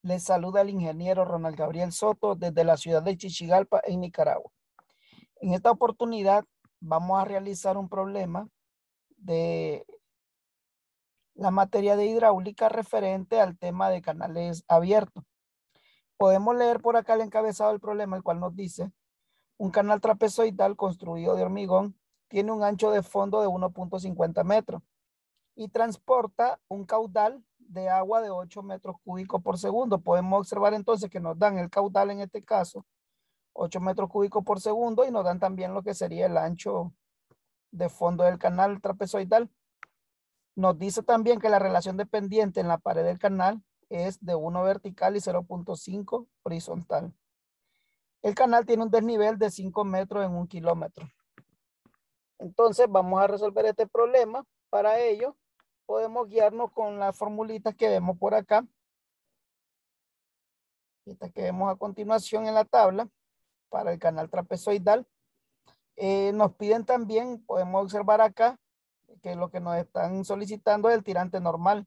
Les saluda el ingeniero Ronald Gabriel Soto desde la ciudad de Chichigalpa, en Nicaragua. En esta oportunidad vamos a realizar un problema de la materia de hidráulica referente al tema de canales abiertos. Podemos leer por acá el encabezado del problema, el cual nos dice: un canal trapezoidal construido de hormigón tiene un ancho de fondo de 1.50 metros y transporta un caudal de agua de 8 metros cúbicos por segundo. Podemos observar entonces que nos dan el caudal, en este caso 8 metros cúbicos por segundo, y nos dan también lo que sería el ancho de fondo del canal trapezoidal. Nos dice también que la relación de pendiente en la pared del canal es de 1 vertical y 0.5 horizontal. El canal tiene un desnivel de 5 metros en 1 kilómetro. Entonces vamos a resolver este problema. Para ello podemos guiarnos con las formulitas que vemos por acá. Estas que vemos a continuación en la tabla para el canal trapezoidal. Nos piden también, podemos observar acá, que lo que nos están solicitando es el tirante normal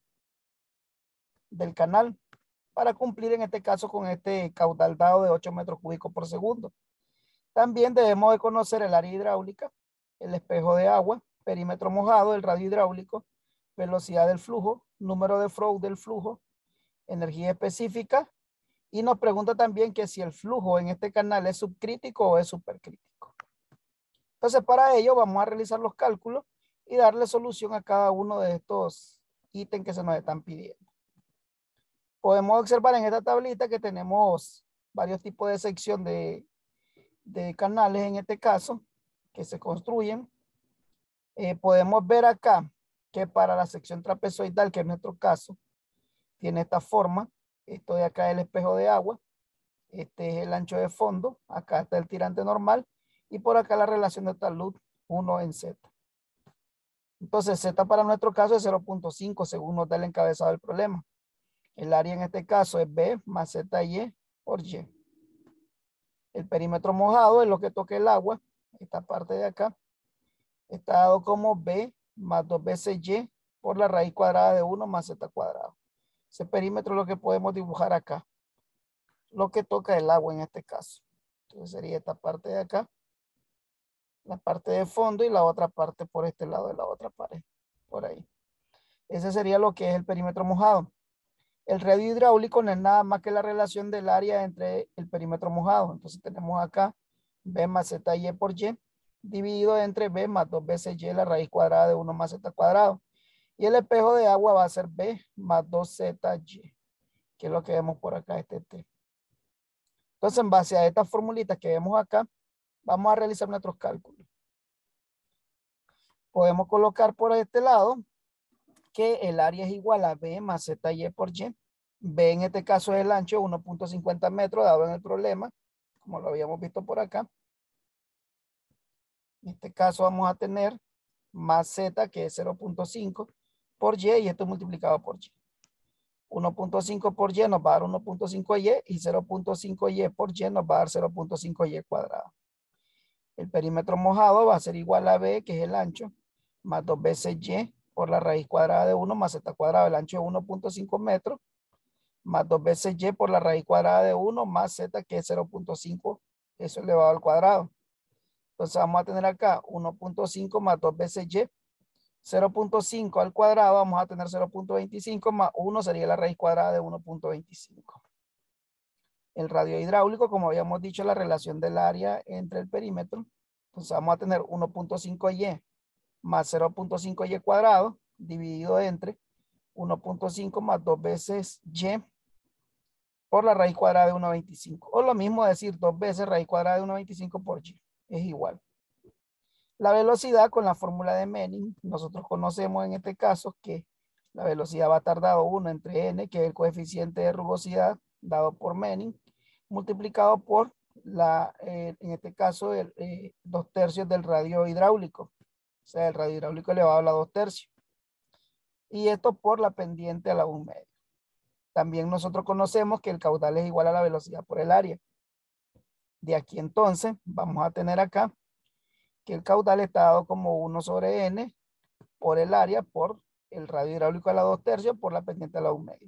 del canal para cumplir en este caso con este caudal dado de 8 metros cúbicos por segundo. También debemos de conocer el área hidráulica, el espejo de agua, perímetro mojado, el radio hidráulico, velocidad del flujo, número de Froude del flujo, energía específica, y nos pregunta también que si el flujo en este canal es subcrítico o es supercrítico. Entonces, para ello vamos a realizar los cálculos y darle solución a cada uno de estos ítems que se nos están pidiendo. Podemos observar en esta tablita que tenemos varios tipos de sección de canales, en este caso, que se construyen. Podemos ver acá que para la sección trapezoidal, que en nuestro caso tiene esta forma, esto de acá es el espejo de agua, este es el ancho de fondo, acá está el tirante normal, y por acá la relación de talud 1 en Z. Entonces Z para nuestro caso es 0.5 según nos da el encabezado del problema. El área en este caso es B más ZY por Y. El perímetro mojado es lo que toca el agua, esta parte de acá, está dado como B más 2 veces Y por la raíz cuadrada de 1 más Z cuadrado. Ese perímetro es lo que podemos dibujar acá, lo que toca el agua en este caso. Entonces sería esta parte de acá, la parte de fondo, y la otra parte por este lado de la otra pared, por ahí. Ese sería lo que es el perímetro mojado. El radio hidráulico no es nada más que la relación del área entre el perímetro mojado. Entonces tenemos acá B más ZY por Y dividido entre B más 2 veces Y la raíz cuadrada de 1 más Z cuadrado. Y el espejo de agua va a ser B más 2ZY, que es lo que vemos por acá, este T. Entonces, en base a estas formulitas que vemos acá, vamos a realizar nuestros cálculos. Podemos colocar por este lado que el área es igual a B más ZY por Y. B en este caso es el ancho, 1.50 metros, dado en el problema, como lo habíamos visto por acá. En este caso vamos a tener más Z, que es 0.5 por Y, y esto multiplicado por Y. 1.5 por Y nos va a dar 1.5Y, y 0.5Y por Y nos va a dar 0.5Y cuadrado. El perímetro mojado va a ser igual a B, que es el ancho, más 2 veces Y por la raíz cuadrada de 1 más Z cuadrado. El ancho es 1.5 metros, más 2 veces Y por la raíz cuadrada de 1 más Z, que es 0.5, eso elevado al cuadrado. Entonces vamos a tener acá 1.5 más 2 veces Y, 0.5 al cuadrado, vamos a tener 0.25 más 1 sería la raíz cuadrada de 1.25. El radio hidráulico, como habíamos dicho, la relación del área entre el perímetro. Entonces vamos a tener 1.5Y más 0.5Y cuadrado dividido entre 1.5 más 2 veces Y por la raíz cuadrada de 1.25. O lo mismo decir 2 veces raíz cuadrada de 1.25 por Y. Es igual. La velocidad con la fórmula de Manning, nosotros conocemos en este caso que la velocidad va a estar dado 1 entre N, que es el coeficiente de rugosidad dado por Manning, multiplicado por en este caso, 2 tercios del radio hidráulico. O sea, el radio hidráulico elevado a la 2 tercios. Y esto por la pendiente a la 1 medio. También nosotros conocemos que el caudal es igual a la velocidad por el área. De aquí entonces vamos a tener acá que el caudal está dado como 1 sobre N por el área por el radio hidráulico a la 2 tercios por la pendiente a la 1 medio.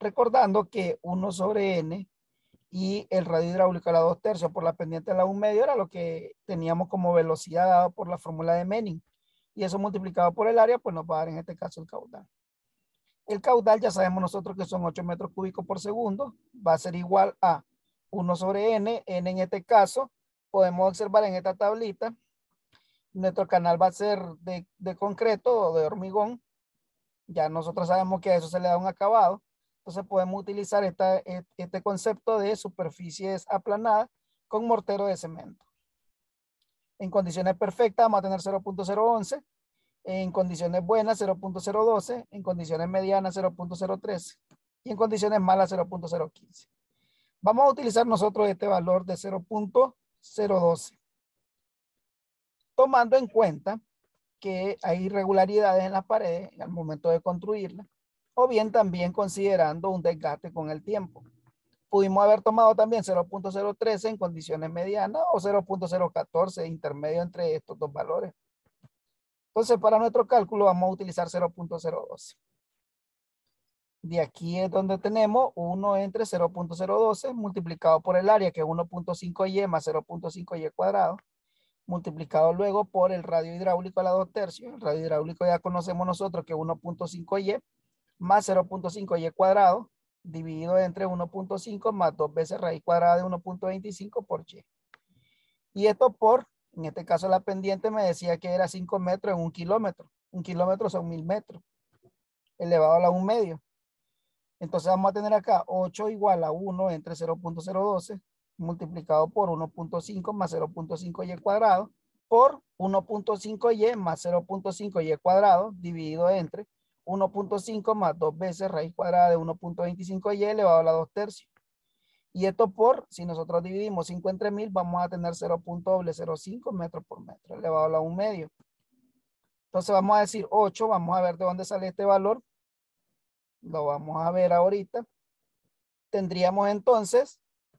Recordando que 1 sobre n y el radio hidráulico a la 2/3 por la pendiente a la 1/2 era lo que teníamos como velocidad dado por la fórmula de Manning. Y eso multiplicado por el área, pues nos va a dar en este caso el caudal. El caudal ya sabemos nosotros que son 8 metros cúbicos por segundo. Va a ser igual a 1 sobre n. N en este caso, podemos observar en esta tablita, nuestro canal va a ser de concreto o de hormigón. Ya nosotros sabemos que a eso se le da un acabado. Entonces podemos utilizar este concepto de superficies aplanadas con mortero de cemento. En condiciones perfectas vamos a tener 0.011. En condiciones buenas 0.012. En condiciones medianas 0.013. Y en condiciones malas 0.015. Vamos a utilizar nosotros este valor de 0.012. Tomando en cuenta que hay irregularidades en las paredes al momento de construirla, o bien también considerando un desgaste con el tiempo. Pudimos haber tomado también 0.013 en condiciones medianas o 0.014 intermedio entre estos dos valores. Entonces, para nuestro cálculo vamos a utilizar 0.012. De aquí es donde tenemos 1 entre 0.012 multiplicado por el área, que es 1.5y más 0.5y cuadrado, multiplicado luego por el radio hidráulico a la 2/3. El radio hidráulico ya conocemos nosotros que es 1.5y más 0.5y cuadrado, dividido entre 1.5 más 2 veces raíz cuadrada de 1.25 por y. Y esto por, en este caso la pendiente me decía que era 5 metros en 1 kilómetro. 1 kilómetro son 1000 metros, elevado a la 1/2. Entonces vamos a tener acá 8 igual a 1 entre 0.012 multiplicado por 1.5 más 0.5y cuadrado por 1.5y más 0.5y cuadrado dividido entre 1.5 más 2 veces raíz cuadrada de 1.25y elevado a la 2/3. Y esto por, si nosotros dividimos 5 entre 1000, vamos a tener 0.005 metros por metro elevado a la 1/2. Entonces vamos a decir 8, vamos a ver de dónde sale este valor. Lo vamos a ver ahorita. Tendríamos entonces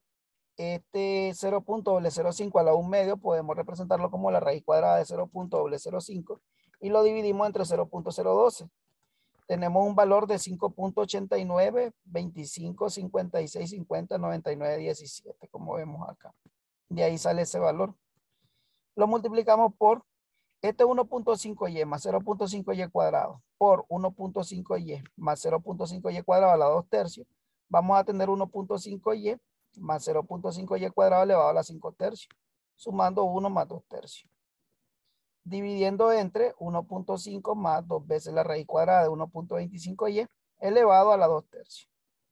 este 0.005 a la 1/2, podemos representarlo como la raíz cuadrada de 0.005 y lo dividimos entre 0.012. Tenemos un valor de 5.89, 25, 56, 50, 99, 17, como vemos acá. De ahí sale ese valor. Lo multiplicamos por este 1.5y más 0.5y cuadrado por 1.5y más 0.5y cuadrado a la 2/3. Vamos a tener 1.5y más 0.5y cuadrado elevado a la 5/3, sumando 1 más 2/3. Dividiendo entre 1.5 más 2 veces la raíz cuadrada de 1.25y elevado a la 2/3.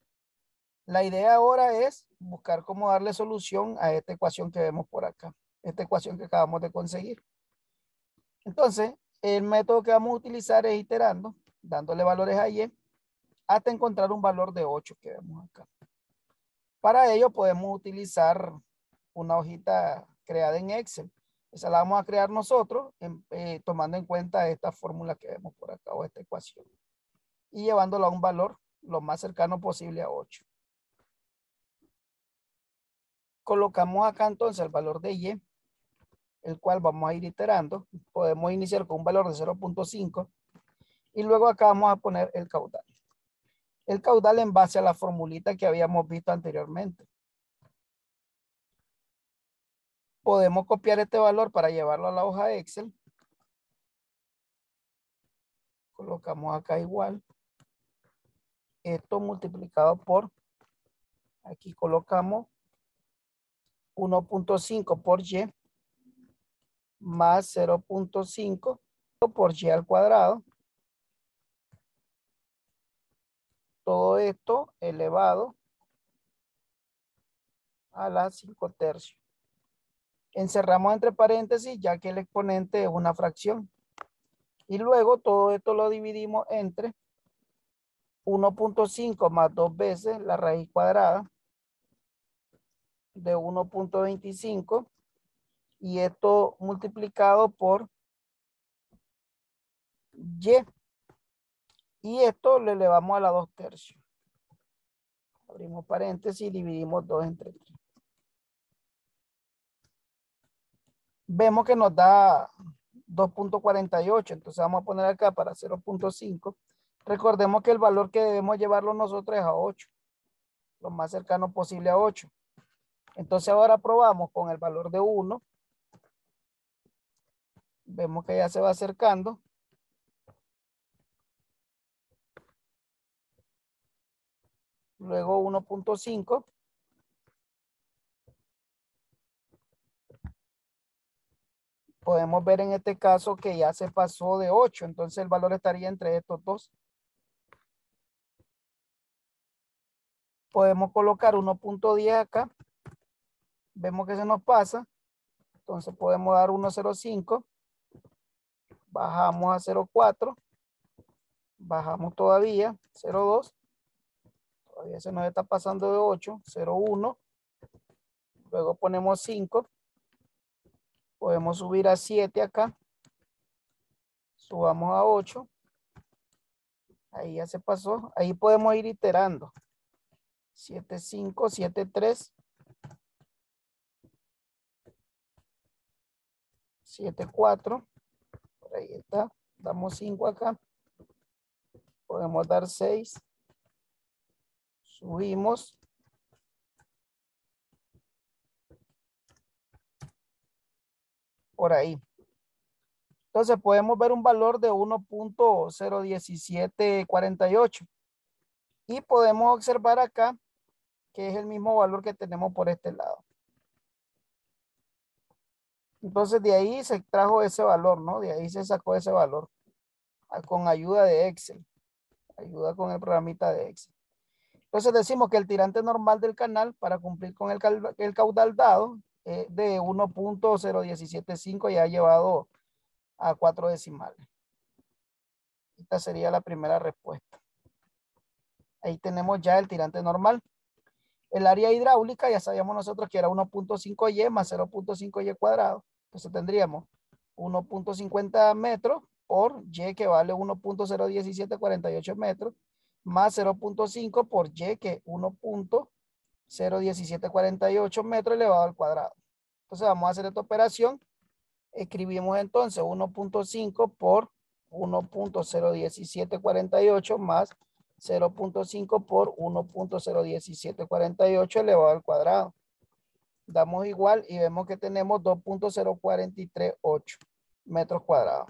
La idea ahora es buscar cómo darle solución a esta ecuación que vemos por acá, esta ecuación que acabamos de conseguir. Entonces, el método que vamos a utilizar es iterando, dándole valores a y hasta encontrar un valor de 8 que vemos acá. Para ello podemos utilizar una hojita creada en Excel. Esa la vamos a crear nosotros tomando en cuenta esta fórmula que vemos por acá o esta ecuación y llevándola a un valor lo más cercano posible a 8. Colocamos acá entonces el valor de y, el cual vamos a ir iterando. Podemos iniciar con un valor de 0.5 y luego acá vamos a poner el caudal. El caudal en base a la formulita que habíamos visto anteriormente. Podemos copiar este valor para llevarlo a la hoja Excel. Colocamos acá igual. Esto multiplicado por, aquí colocamos 1.5 por y más 0.5 por y al cuadrado. Todo esto elevado a la 5/3. Encerramos entre paréntesis ya que el exponente es una fracción. Y luego todo esto lo dividimos entre 1.5 más 2 veces la raíz cuadrada de 1.25 y esto multiplicado por y. Y esto lo elevamos a la 2/3. Abrimos paréntesis y dividimos 2 entre 3. Vemos que nos da 2.48. Entonces vamos a poner acá para 0.5. Recordemos que el valor que debemos llevarlo nosotros es a 8. lo más cercano posible a 8. Entonces ahora probamos con el valor de 1. Vemos que ya se va acercando. Luego 1.5. Podemos ver en este caso que ya se pasó de 8. Entonces el valor estaría entre estos dos. Podemos colocar 1.10 acá. Vemos que se nos pasa. Entonces podemos dar 1.05. Bajamos a 0.4. Bajamos todavía. 0.2. Todavía se nos está pasando de 8. 0.1. Luego ponemos 5. Podemos subir a 7 acá. Subamos a 8. Ahí ya se pasó. Ahí podemos ir iterando. 7.5, 7.3. 7.4. Por ahí está. Damos 5 acá. Podemos dar 6. Subimos. Por ahí. Entonces podemos ver un valor de 1.01748. Y podemos observar acá que es el mismo valor que tenemos por este lado. Entonces de ahí se extrajo ese valor, ¿no? De ahí se sacó ese valor con ayuda de Excel. Ayuda con el programita de Excel. Entonces decimos que el tirante normal del canal para cumplir con el caudal dado de 1.0175 ya ha llevado a 4 decimales. Esta sería la primera respuesta. Ahí tenemos ya el tirante normal. El área hidráulica ya sabíamos nosotros que era 1.5y más 0.5y cuadrado. Entonces tendríamos 1.50 metros por y, que vale 1.01748 metros, más 0.5 por y, que 1.01748 metros elevado al cuadrado. Entonces vamos a hacer esta operación. Escribimos entonces 1.5 por 1.01748 más 0.5 por 1.01748 elevado al cuadrado. Damos igual y vemos que tenemos 2.0438 metros cuadrados.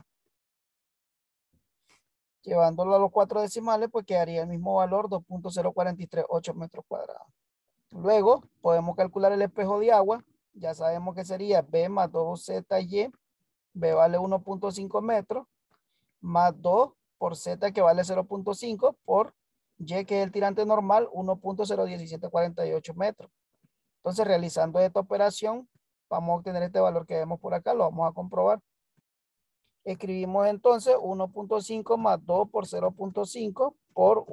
Llevándolo a los 4 decimales, pues quedaría el mismo valor, 2.0438 metros cuadrados. Luego podemos calcular el espejo de agua. Ya sabemos que sería B más 2ZY. B vale 1.5 metros, más 2 por Z, que vale 0.5, por Y, que es el tirante normal, 1.01748 metros. Entonces, realizando esta operación, vamos a obtener este valor que vemos por acá. Lo vamos a comprobar. Escribimos entonces 1.5 más 2 por 0.5 por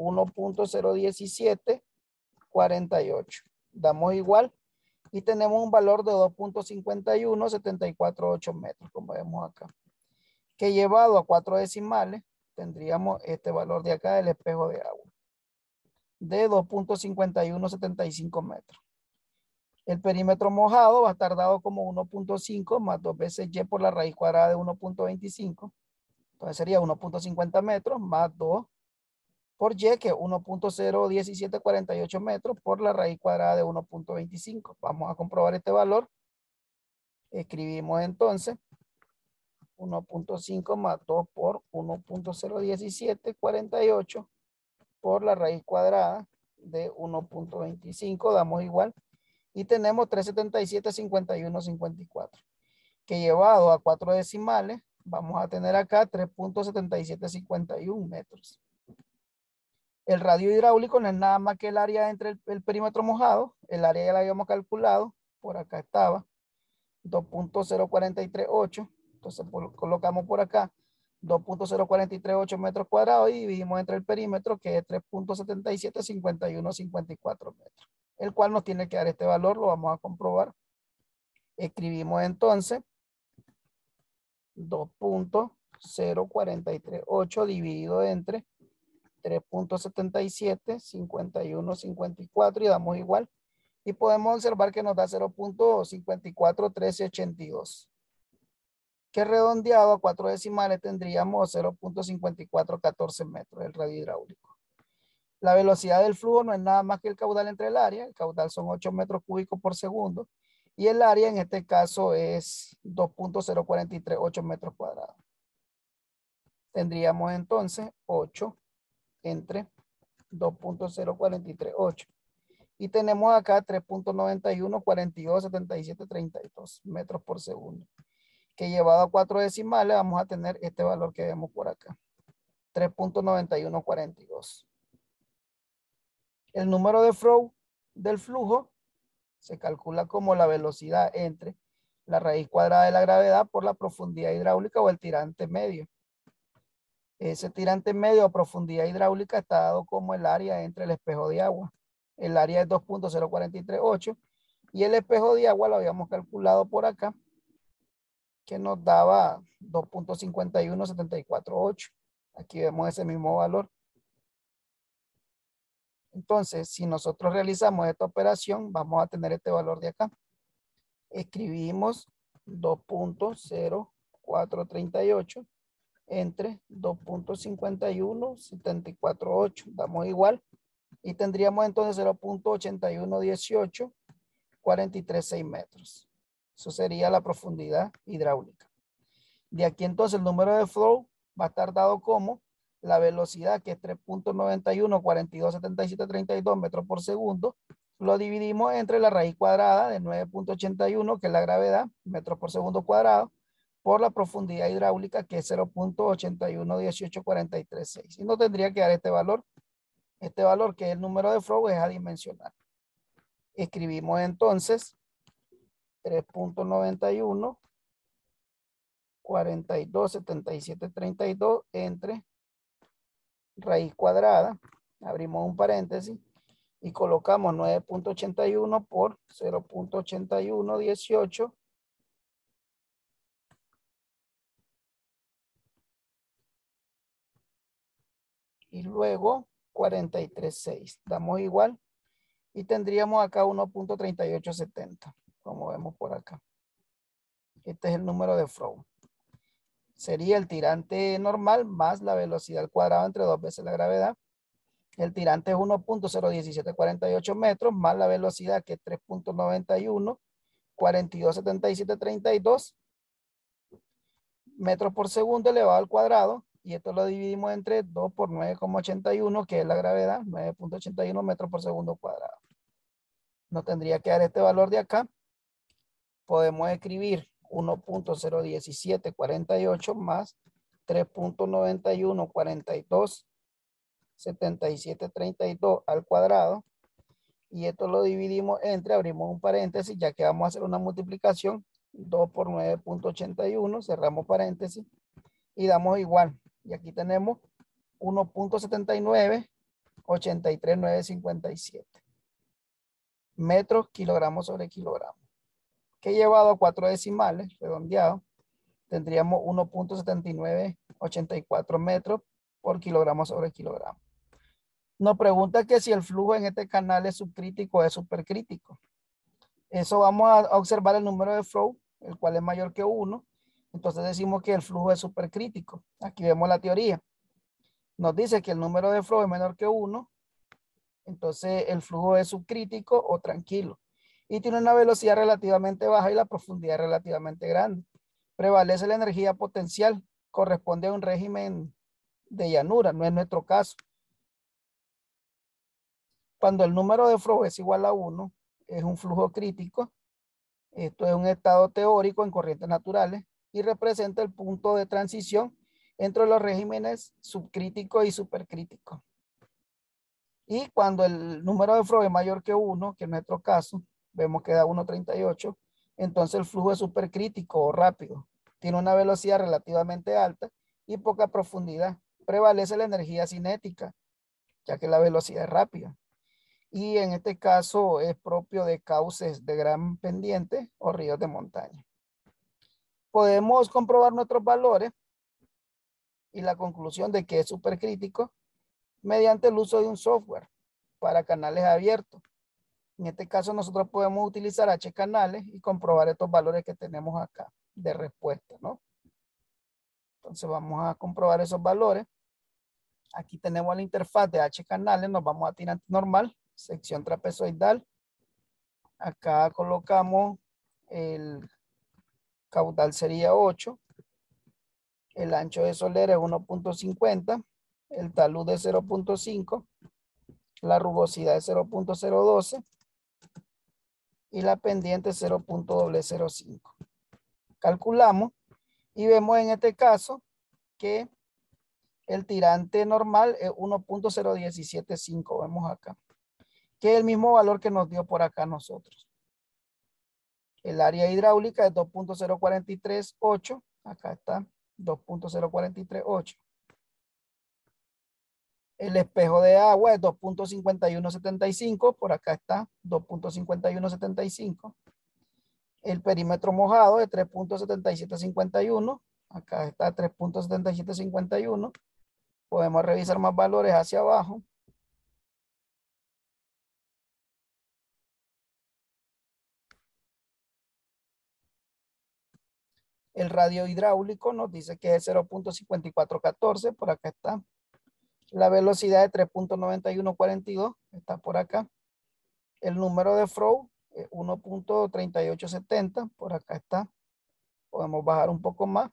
1.01748. Damos igual y tenemos un valor de 2.51748 metros, como vemos acá. Que llevado a 4 decimales, tendríamos este valor de acá del espejo de agua, de 2.5175 metros. El perímetro mojado va a estar dado como 1.5 más 2 veces y por la raíz cuadrada de 1.25. Entonces sería 1.50 metros más 2 por y, que es 1.01748 metros por la raíz cuadrada de 1.25. Vamos a comprobar este valor. Escribimos entonces 1.5 más 2 por 1.01748 por la raíz cuadrada de 1.25. Damos igual. Y tenemos 377,51,54. Que llevado a 4 decimales, vamos a tener acá 3.7751 metros. El radio hidráulico no es nada más que el área entre el perímetro mojado. El área ya la habíamos calculado. Por acá estaba. 2.0438. Entonces colocamos por acá 2.0438 metros cuadrados y dividimos entre el perímetro, que es 3.775154 metros, el cual nos tiene que dar este valor. Lo vamos a comprobar. Escribimos entonces 2.0438 dividido entre 3.775154 y damos igual. Y podemos observar que nos da 0.541382. Que redondeado a 4 decimales tendríamos 0.5414 metros el radio hidráulico. La velocidad del flujo no es nada más que el caudal entre el área. El caudal son 8 metros cúbicos por segundo. Y el área en este caso es 2.0438 metros cuadrados. Tendríamos entonces 8 entre 2.0438. Y tenemos acá 3.91, 42, 77, 32 metros por segundo. Que llevado a 4 decimales vamos a tener este valor que vemos por acá. 3.9142. El número de flow del flujo se calcula como la velocidad entre la raíz cuadrada de la gravedad por la profundidad hidráulica o el tirante medio. Ese tirante medio a profundidad hidráulica está dado como el área entre el espejo de agua. El área es 2.0438 y el espejo de agua lo habíamos calculado por acá, que nos daba 2.51748. Aquí vemos ese mismo valor. Entonces, si nosotros realizamos esta operación, vamos a tener este valor de acá. Escribimos 2.0438 entre 2.51748. Damos igual. Y tendríamos entonces 0.8118, 43.6 metros. Eso sería la profundidad hidráulica. De aquí entonces el número de flow va a estar dado como la velocidad, que es 3.91, 42, 77, 32 metros por segundo. Lo dividimos entre la raíz cuadrada de 9.81, que es la gravedad, metros por segundo cuadrado, por la profundidad hidráulica, que es 0.8118, 43.6. Y nos tendría que dar este valor. Este valor, que es el número de flow, es adimensional. Escribimos entonces 3.91, 42, 77, 32 entre raíz cuadrada, abrimos un paréntesis y colocamos 9.81 por 0.8118 y luego 43.6. Damos igual y tendríamos acá 1.3870, como vemos por acá. Este es el número de flow. Sería el tirante normal más la velocidad al cuadrado entre 2 veces la gravedad. El tirante es 1.01748 metros más la velocidad, que es 3.91, 42, 77, 32 metros por segundo elevado al cuadrado. Y esto lo dividimos entre 2 por 9,81, que es la gravedad, 9.81 metros por segundo cuadrado. Nos tendría que dar este valor de acá. Podemos escribir 1.01748 más 3.91, 42, 77, 32 al cuadrado. Y esto lo dividimos entre, abrimos un paréntesis, ya que vamos a hacer una multiplicación, 2 por 9.81, cerramos paréntesis y damos igual. Y aquí tenemos 1.79, 83,957 metros kilogramos sobre kilogramo, que llevado a 4 decimales, redondeado, tendríamos 1.7984 metros por kilogramo sobre kilogramo. Nos pregunta que si el flujo en este canal es subcrítico o es supercrítico. Eso vamos a observar el número de flow, el cual es mayor que 1. Entonces decimos que el flujo es supercrítico. Aquí vemos la teoría. Nos dice que el número de flow es menor que 1. Entonces el flujo es subcrítico o tranquilo. Y tiene una velocidad relativamente baja y la profundidad relativamente grande. Prevalece la energía potencial. Corresponde a un régimen de llanura. No es nuestro caso. Cuando el número de flow es igual a 1, es un flujo crítico. Esto es un estado teórico en corrientes naturales y representa el punto de transición entre los regímenes subcrítico y supercrítico. Y cuando el número de flow es mayor que 1, que en nuestro caso, vemos que da 1.38, entonces el flujo es supercrítico o rápido. Tiene una velocidad relativamente alta y poca profundidad. Prevalece la energía cinética, ya que la velocidad es rápida. Y en este caso es propio de cauces de gran pendiente o ríos de montaña. Podemos comprobar nuestros valores y la conclusión de que es supercrítico mediante el uso de un software para canales abiertos. En este caso nosotros podemos utilizar H canales y comprobar estos valores que tenemos acá de respuesta, ¿no? Entonces vamos a comprobar esos valores. Aquí tenemos la interfaz de H canales, nos vamos a tirante normal, sección trapezoidal. Acá colocamos el caudal sería 8. El ancho de solera es 1.50. El talud de 0.5. La rugosidad es 0.012. Y la pendiente 0.005. Calculamos y vemos en este caso que el tirante normal es 1.0175. Vemos acá. Que es el mismo valor que nos dio por acá nosotros. El área hidráulica es 2.0438. Acá está 2.0438. El espejo de agua es 2.5175. Por acá está 2.5175. El perímetro mojado es 3.7751. Acá está 3.7751. Podemos revisar más valores hacia abajo. El radio hidráulico nos dice que es 0.5414. Por acá está. La velocidad de 3.9142 está por acá. El número de flow 1.3870. Por acá está. Podemos bajar un poco más.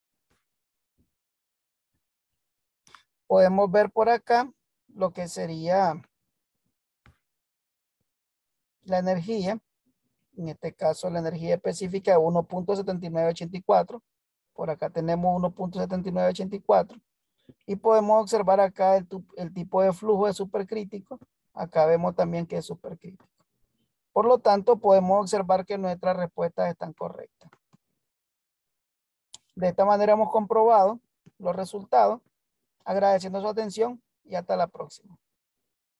Podemos ver por acá lo que sería la energía. En este caso la energía específica es 1.7984. Por acá tenemos 1.7984. Y podemos observar acá el tipo de flujo de supercrítico. Acá vemos también que es supercrítico. Por lo tanto, podemos observar que nuestras respuestas están correctas. De esta manera hemos comprobado los resultados. Agradeciendo su atención y hasta la próxima.